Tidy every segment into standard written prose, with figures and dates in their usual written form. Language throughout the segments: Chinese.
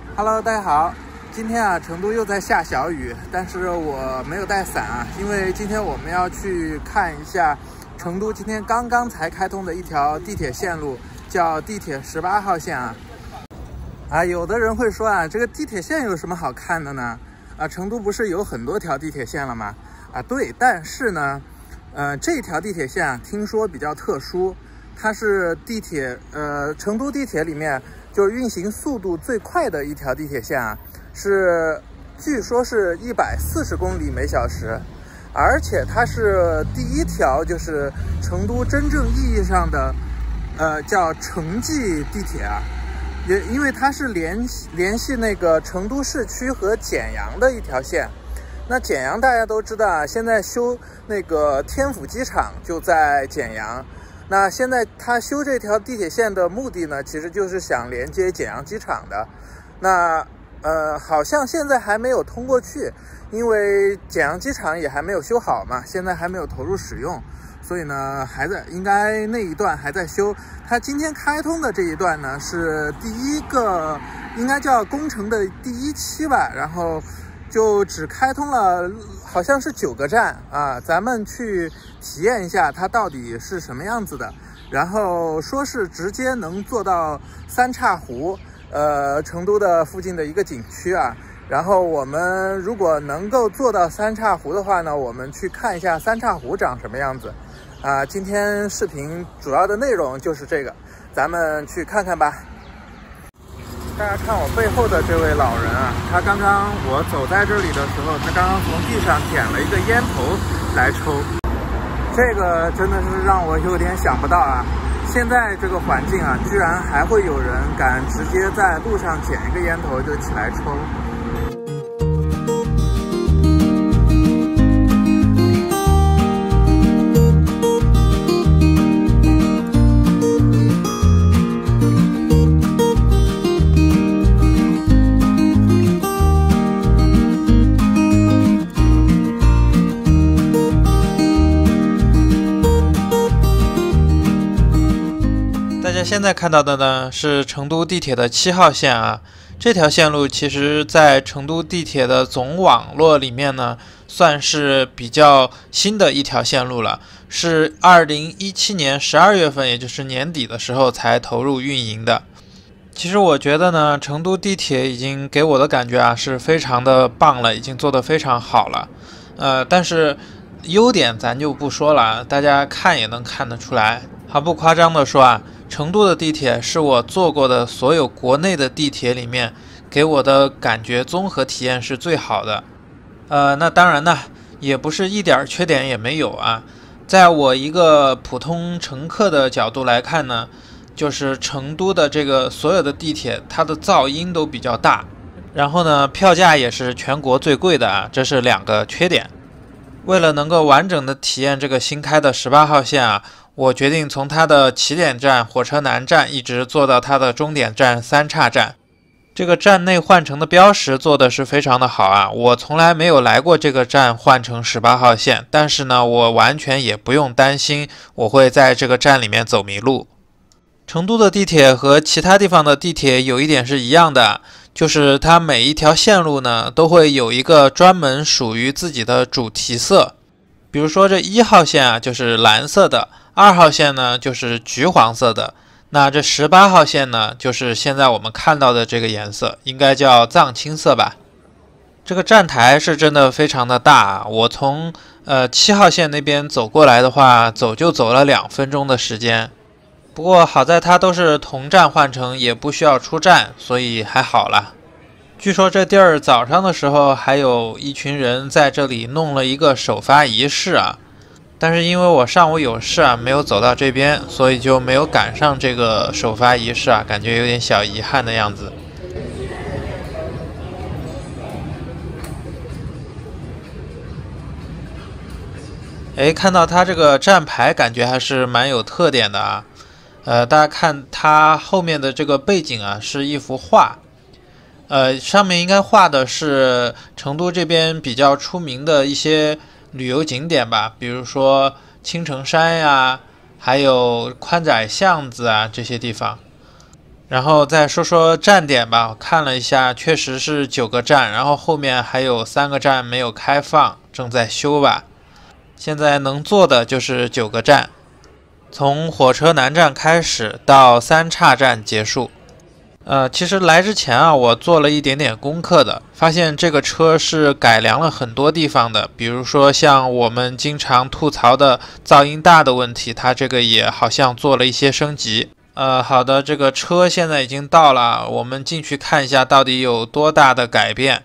Hello， 大家好。今天啊，成都又在下小雨，但是我没有带伞啊，因为今天我们要去看一下成都今天刚刚才开通的一条地铁线路，叫地铁18号线啊。有的人会说啊，这个地铁线有什么好看的呢？成都不是有很多条地铁线了吗？对，但是呢，这条地铁线啊，听说比较特殊，它是成都地铁里面就是运行速度最快的一条地铁线啊，据说是140公里每小时，而且它是第一条就是成都真正意义上的叫城际地铁啊，也因为它是联系那个成都市区和简阳的一条线。那简阳大家都知道啊，现在修那个天府机场就在简阳。那现在他修这条地铁线的目的呢，其实就是想连接简阳机场的。那好像现在还没有通过去，因为简阳机场也还没有修好嘛，现在还没有投入使用，所以呢应该那一段还在修。它今天开通的这一段呢是第一个，应该叫工程的第一期吧，然后就只开通了好像是9个站啊，咱们去体验一下它到底是什么样子的。然后说是直接能做到三岔湖，成都的附近的一个景区啊。然后我们如果能够做到三岔湖的话呢，我们去看一下三岔湖长什么样子啊。今天视频主要的内容就是这个，咱们去看看吧。大家看我背后的这位老人啊，他刚刚我走在这里的时候，他刚刚从地上捡了一个烟头来抽，这个真的是让我有点想不到啊！现在这个环境啊，居然还会有人敢直接在路上捡一个烟头就起来抽。 大家现在看到的呢是成都地铁的7号线啊，这条线路其实在成都地铁的总网络里面呢，算是比较新的一条线路了，是2017年12月份，也就是年底的时候才投入运营的。其实我觉得呢，成都地铁已经给我的感觉啊是非常的棒了，已经做得非常好了。但是优点咱就不说了，大家看也能看得出来。毫不夸张的说啊，成都的地铁是我坐过的所有国内的地铁里面给我的感觉综合体验是最好的。那当然呢，也不是一点缺点也没有啊。在我一个普通乘客的角度来看呢，就是成都的这个所有的地铁，它的噪音都比较大，然后呢，票价也是全国最贵的啊，这是2个缺点。为了能够完整的体验这个新开的18号线啊，我决定从它的起点站火车南站一直坐到它的终点站三岔站。这个站内换乘的标识做的是非常的好啊，我从来没有来过这个站换乘18号线，但是呢，我完全也不用担心我会在这个站里面走迷路。成都的地铁和其他地方的地铁有一点是一样的，就是它每一条线路呢都会有一个专门属于自己的主题色。比如说这1号线啊就是蓝色的，2号线呢就是橘黄色的，那这18号线呢就是现在我们看到的这个颜色，应该叫藏青色吧。这个站台是真的非常的大啊，我从7号线那边走过来的话，走了2分钟的时间。不过好在它都是同站换乘，也不需要出站，所以还好啦。据说这地儿早上的时候还有一群人在这里弄了一个首发仪式啊，但是因为我上午有事啊，没有走到这边，所以就没有赶上这个首发仪式啊，感觉有点小遗憾的样子。看到它这个站牌感觉还是蛮有特点的啊。大家看它后面的这个背景啊，是一幅画。上面应该画的是成都这边比较出名的一些旅游景点吧，比如说青城山呀，还有宽窄巷子啊这些地方。 然后再说说站点吧，我看了一下，确实是9个站，然后后面还有3个站没有开放，正在修吧。现在能做的就是9个站，从火车南站开始到三岔站结束。其实来之前啊，我做了一点点功课的，发现这个车是改良了很多地方的，比如说像我们经常吐槽的噪音大的问题，它这个也好像做了一些升级。好的，这个车现在已经到了，我们进去看一下到底有多大的改变。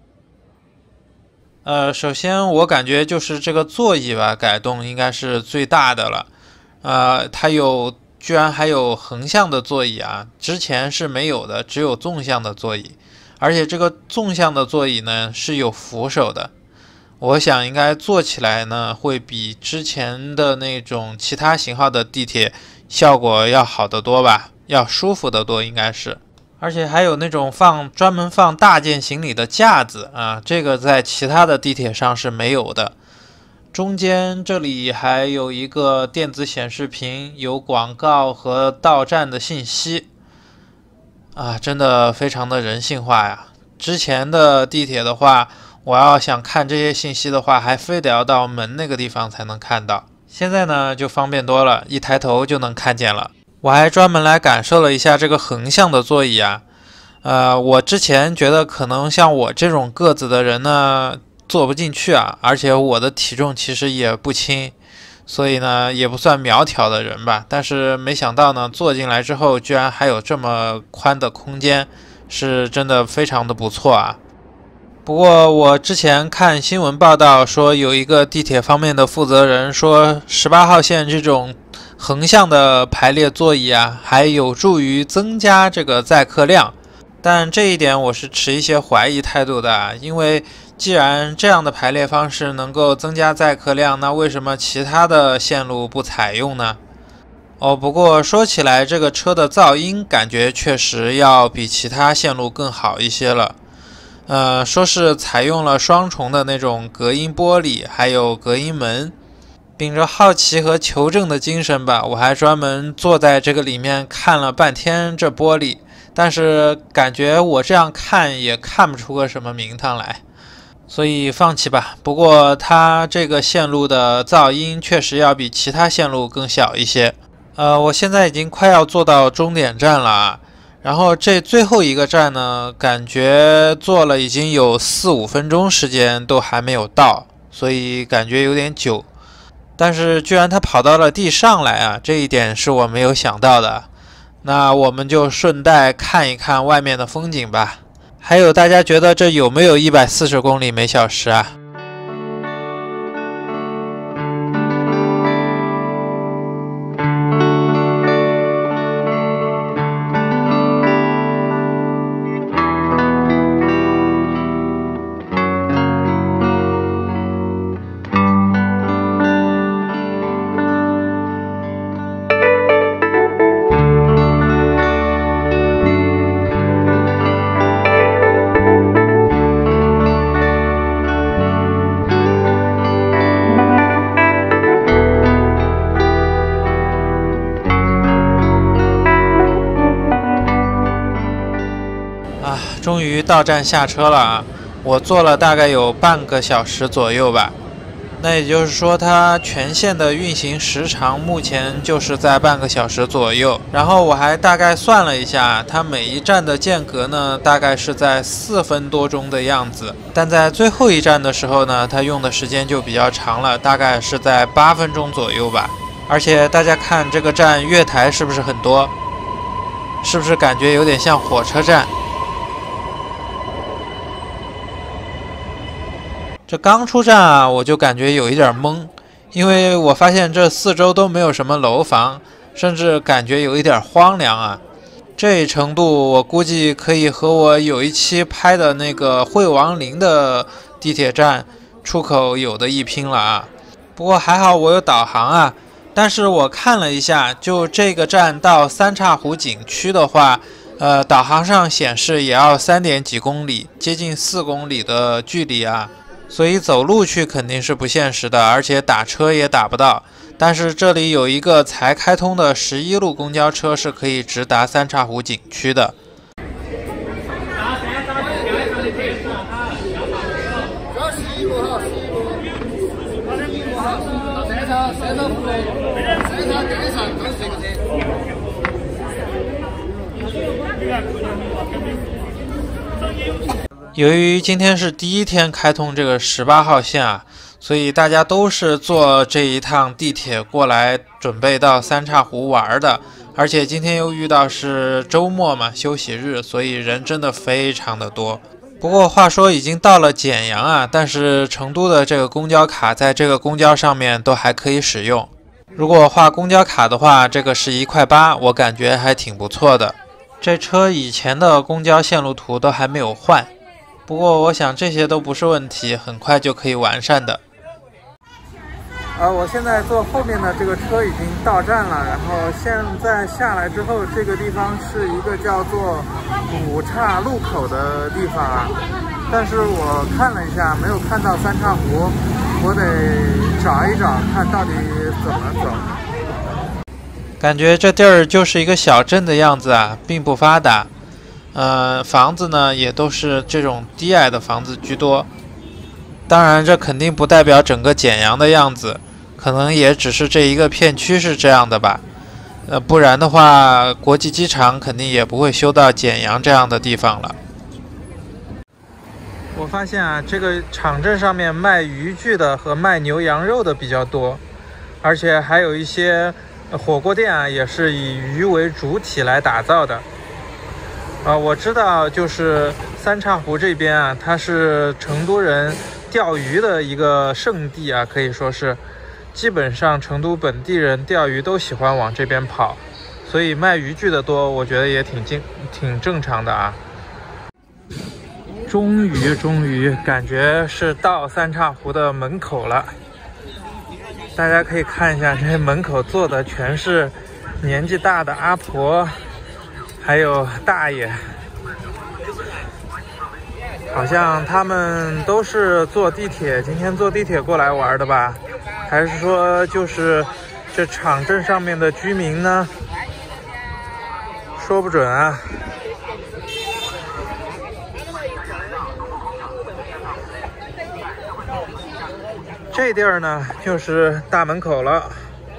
首先我感觉就是这个座椅吧，改动应该是最大的了。它居然还有横向的座椅啊，之前是没有的，只有纵向的座椅。而且这个纵向的座椅呢是有扶手的，我想应该坐起来呢会比之前的那种其他型号的地铁效果要好得多吧，要舒服得多应该是。而且还有那种专门放大件行李的架子啊，这个在其他的地铁上是没有的。中间这里还有一个电子显示屏，有广告和到站的信息啊，真的非常的人性化呀。之前的地铁的话，我要想看这些信息的话，还非得要到门那个地方才能看到。现在呢就方便多了，一抬头就能看见了。我还专门来感受了一下这个横向的座椅啊。我之前觉得可能像我这种个子的人呢坐不进去啊，而且我的体重其实也不轻，所以呢也不算苗条的人吧。但是没想到呢，坐进来之后居然还有这么宽的空间，是真的非常的不错啊。不过我之前看新闻报道说，有一个地铁方面的负责人说，18号线这种横向的排列座椅啊，还有助于增加这个载客量。但这一点我是持一些怀疑态度的啊，因为既然这样的排列方式能够增加载客量，那为什么其他的线路不采用呢？不过说起来，这个车的噪音感觉确实要比其他线路更好一些了。说是采用了双重的那种隔音玻璃，还有隔音门。秉着好奇和求证的精神吧，我还专门坐在这个里面看了半天这玻璃，但是感觉我这样看也看不出个什么名堂来，所以放弃吧。不过它这个线路的噪音确实要比其他线路更小一些。我现在已经快要坐到终点站了啊，然后这最后一个站呢，感觉坐了已经有4-5分钟时间都还没有到，所以感觉有点久。但是居然它跑到了地上来啊，这一点是我没有想到的。那我们就顺带看一看外面的风景吧。还有大家觉得这有没有140公里每小时啊？终于到站下车了啊！我坐了大概有半个小时左右吧。那也就是说，它全线的运行时长目前就是在半个小时左右。然后我还大概算了一下，它每一站的间隔呢，大概是在4分多钟的样子。但在最后一站的时候呢，它用的时间就比较长了，大概是在8分钟左右吧。而且大家看这个站月台是不是很多？是不是感觉有点像火车站？这刚出站啊，我就感觉有一点懵，因为我发现这四周都没有什么楼房，甚至感觉有一点荒凉啊。这程度我估计可以和我有一期拍的那个惠王陵的地铁站出口有的一拼了啊。不过还好我有导航啊，但是我看了一下，就这个站到三岔湖景区的话，导航上显示也要3点几公里，接近4公里的距离啊。 所以走路去肯定是不现实的，而且打车也打不到。但是这里有一个才开通的11路公交车，是可以直达三岔湖景区的。由于今天是第一天开通这个18号线啊，所以大家都是坐这一趟地铁过来，准备到三岔湖玩的。而且今天又遇到是周末嘛，休息日，所以人真的非常的多。不过话说已经到了简阳啊，但是成都的这个公交卡在这个公交上面都还可以使用。如果画公交卡的话，这个是1.8块，我感觉还挺不错的。这车以前的公交线路图都还没有换。不过我想这些都不是问题，很快就可以完善的。 我现在坐后面的这个车已经到站了，然后现在下来之后，这个地方是一个叫做五岔路口的地方啊。但是我看了一下，没有看到三岔湖，我得找一找，看到底怎么走。 感觉这地儿就是一个小镇的样子啊，并不发达。房子呢也都是这种低矮的房子居多。当然这肯定不代表整个简阳的样子，可能也只是这一个片区是这样的吧。不然的话国际机场肯定也不会修到简阳这样的地方了。我发现啊，这个场镇上面卖渔具的和卖牛羊肉的比较多，而且还有一些火锅店啊，也是以鱼为主体来打造的。我知道就是三岔湖这边啊，它是成都人钓鱼的一个圣地啊，可以说是基本上成都本地人钓鱼都喜欢往这边跑，所以卖渔具的多，我觉得也挺正常的啊。终于感觉是到三岔湖的门口了。大家可以看一下，这门口坐的全是年纪大的阿婆还有大爷，好像他们都是坐地铁，今天坐地铁过来玩的吧？还是说就是这场镇上面的居民呢？说不准啊。这地儿呢就是大门口了。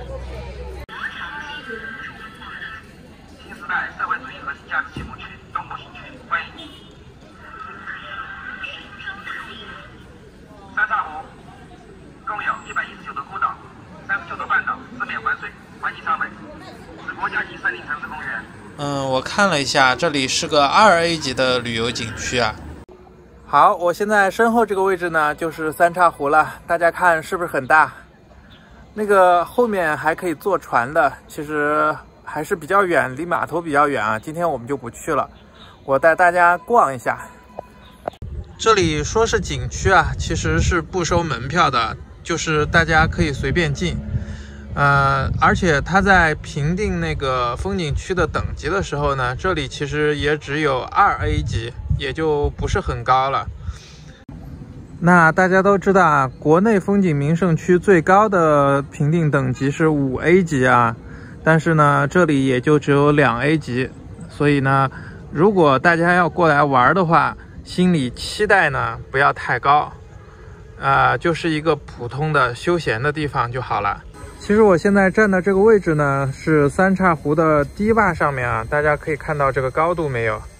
三岔湖共有119座孤岛，39座半岛，四面环水，环境上美，是国家级森林城市公园。 我看了一下，这里是个2A 级的旅游景区啊。 好，我现在身后这个位置呢，就是三岔湖了，大家看是不是很大？那个后面还可以坐船的，其实还是比较远，离码头比较远啊。今天我们就不去了，我带大家逛一下。 这里说是景区啊，其实是不收门票的，就是大家可以随便进。而且它在评定那个风景区的等级的时候呢，这里其实也只有2A 级，也就不是很高了。那大家都知道啊，国内风景名胜区最高的评定等级是5A 级啊，但是呢，这里也就只有2A 级，所以呢，如果大家要过来玩的话，心理期待呢不要太高，就是一个普通的休闲的地方就好了。其实我现在站的这个位置呢，是三岔湖的堤坝上面啊，大家可以看到这个高度没有？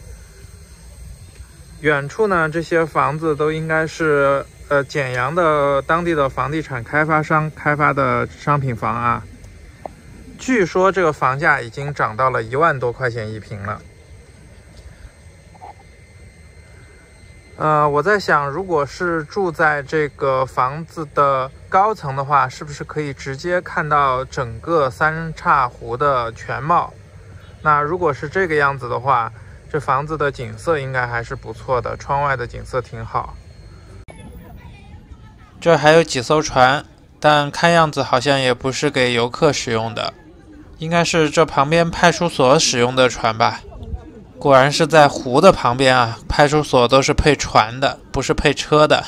远处呢，这些房子都应该是简阳的当地的房地产开发商开发的商品房啊。据说这个房价已经涨到了1万多块钱一平了。我在想，如果是住在这个房子的高层的话，是不是可以直接看到整个三岔湖的全貌？那如果是这个样子的话，这房子的景色应该还是不错的，窗外的景色挺好。这还有几艘船，但看样子好像也不是给游客使用的，应该是这旁边派出所使用的船吧。 果然是在湖的旁边啊，派出所都是配船的，不是配车的。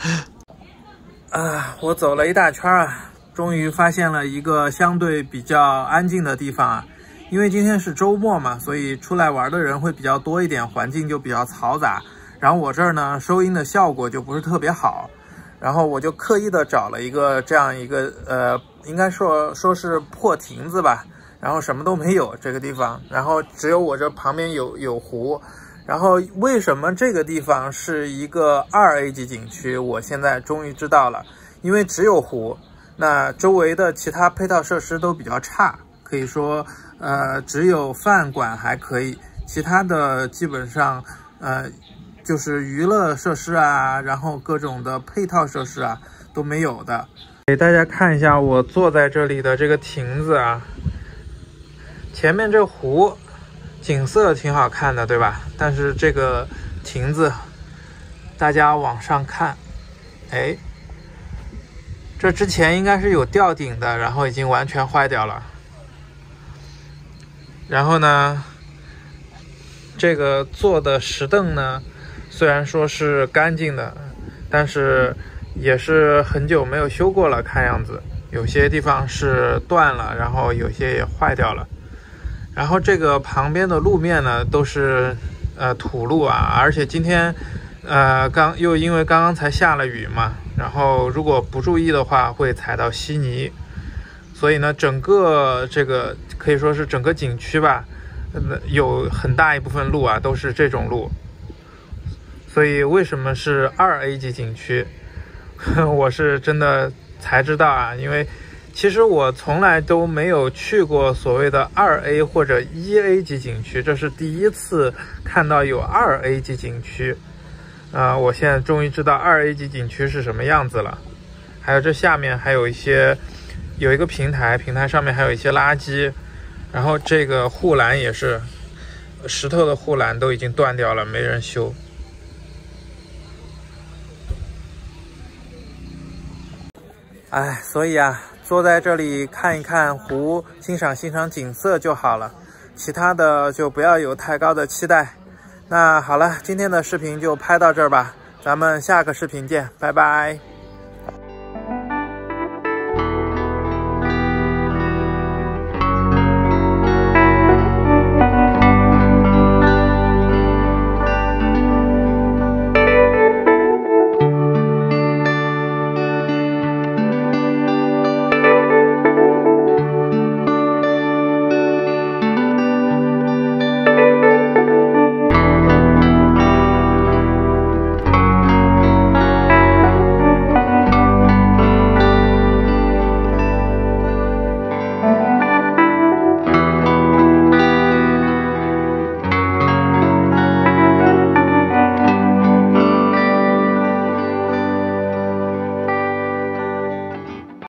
啊，我走了一大圈啊，终于发现了一个相对比较安静的地方啊。因为今天是周末嘛，所以出来玩的人会比较多一点，环境就比较嘈杂。然后我这儿呢，收音的效果就不是特别好，然后我就刻意的找了一个这样一个应该说是破亭子吧，然后什么都没有这个地方，然后只有我这旁边有湖。然后为什么这个地方是一个2A 级景区，我现在终于知道了，因为只有湖，那周围的其他配套设施都比较差，可以说只有饭馆还可以，其他的基本上就是娱乐设施啊，然后各种的配套设施啊都没有的。给大家看一下我坐在这里的这个亭子啊，前面这湖景色挺好看的，对吧？但是这个亭子大家往上看，哎，这之前应该是有吊顶的，然后已经完全坏掉了。然后呢，这个坐的石凳呢，虽然说是干净的，但是也是很久没有修过了，看样子有些地方是断了，然后有些也坏掉了。然后这个旁边的路面呢都是土路啊，而且今天因为刚刚才下了雨嘛，然后如果不注意的话会踩到稀泥，所以呢整个这个可以说是整个景区吧，有很大一部分路啊都是这种路。所以为什么是2A 级景区，我是真的才知道啊，因为其实我从来都没有去过所谓的2A 或者1A 级景区，这是第一次看到有2A 级景区。我现在终于知道2A 级景区是什么样子了。还有这下面还有一个平台上面还有一些垃圾，然后这个护栏也是石头的护栏都已经断掉了，没人修。哎，所以啊，坐在这里看一看湖，欣赏景色就好了，其他的就不要有太高的期待。那好了，今天的视频就拍到这儿吧，咱们下个视频见，拜拜。